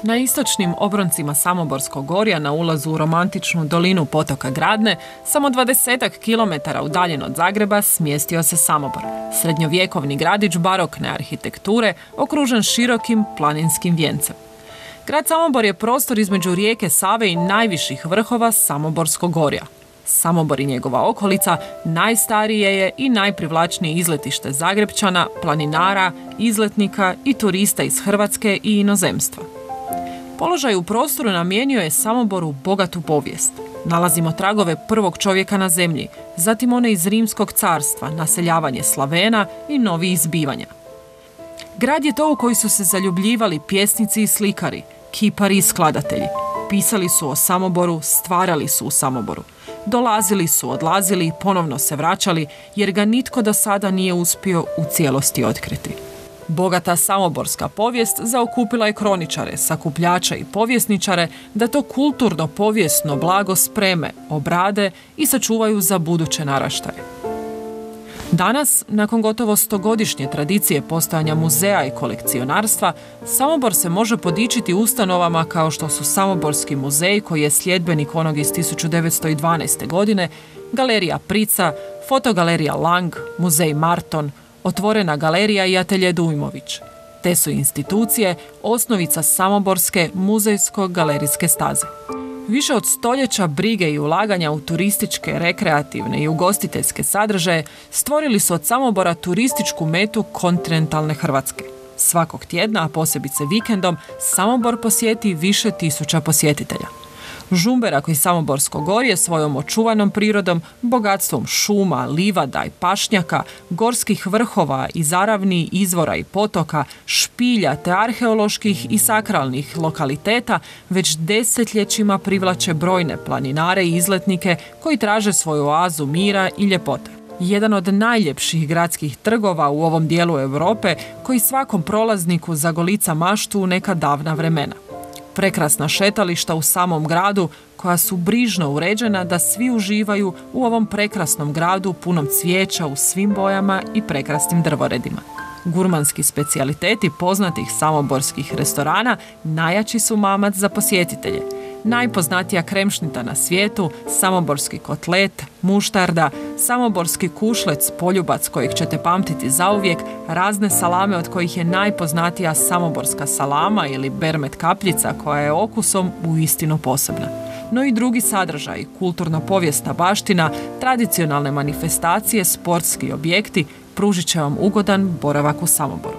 Na istočnim obroncima Samoborskog gorja na ulazu u romantičnu dolinu potoka Gradne, samo 20 kilometara udaljen od Zagreba, smjestio se Samobor. Srednjovjekovni gradić barokne arhitekture, okružen širokim planinskim vijencem. Grad Samobor je prostor između rijeke Save i najviših vrhova Samoborskog gorja. Samobor i njegova okolica najstarije je i najprivlačnije izletište Zagrepčana, planinara, izletnika i turista iz Hrvatske i inozemstva. Položaj u prostoru namijenio je Samoboru bogatu povijest. Nalazimo tragove prvog čovjeka na zemlji, zatim one iz Rimskog carstva, naseljavanje Slavena i novi izbivanja. Grad je to u koji su se zaljubljivali pjesnici i slikari, kipari i skladatelji. Pisali su o Samoboru, stvarali su u Samoboru. Dolazili su, odlazili i ponovno se vraćali, jer ga nitko do sada nije uspio u cijelosti otkriti. Bogata samoborska povijest zaokupila je kroničare, sakupljače i povjesničare da to kulturno-povijesno blago spreme, obrade i sačuvaju za buduće naraštaje. Danas, nakon gotovo 100-godišnje tradicije postojanja muzeja i kolekcionarstva, Samobor se može podičiti ustanovama kao što su Samoborski muzej, koji je sljedbenik onog iz 1912. godine, Galerija Prica, Fotogalerija Lang, Muzej Marton, Otvorena galerija i Atelje Dujmović. Te su institucije osnovica samoborske muzejsko-galerijske staze. Više od stoljeća brige i ulaganja u turističke, rekreativne i ugostiteljske sadržaje stvorili su od Samobora turističku metu kontinentalne Hrvatske. Svakog tjedna, a posebice vikendom, Samobor posjeti više tisuća posjetitelja. Žumberak i Samoborsko gorje svojom očuvanom prirodom, bogatstvom šuma, livada i pašnjaka, gorskih vrhova i zaravni izvora i potoka, špilja te arheoloških i sakralnih lokaliteta već desetljećima privlače brojne planinare i izletnike koji traže svoju oazu mira i ljepote. Jedan od najljepših gradskih trgova u ovom dijelu Europe koji svakom prolazniku zagolica maštu u neka davna vremena. Prekrasna šetališta u samom gradu koja su brižno uređena da svi uživaju u ovom prekrasnom gradu punom cvijeća u svim bojama i prekrasnim drvoredima. Gurmanski specijaliteti poznatih samoborskih restorana najjači su mamac za posjetitelje. Najpoznatija kremšnita na svijetu, samoborski kotlet, muštarda, samoborski kušlec, poljubac kojeg ćete pamtiti zauvijek, razne salame od kojih je najpoznatija samoborska salama ili bermet kapljica koja je okusom uistinu posebna. No i drugi sadržaji, kulturno-povijesna baština, tradicionalne manifestacije, sportski objekti pružit će vam ugodan boravak u Samoboru.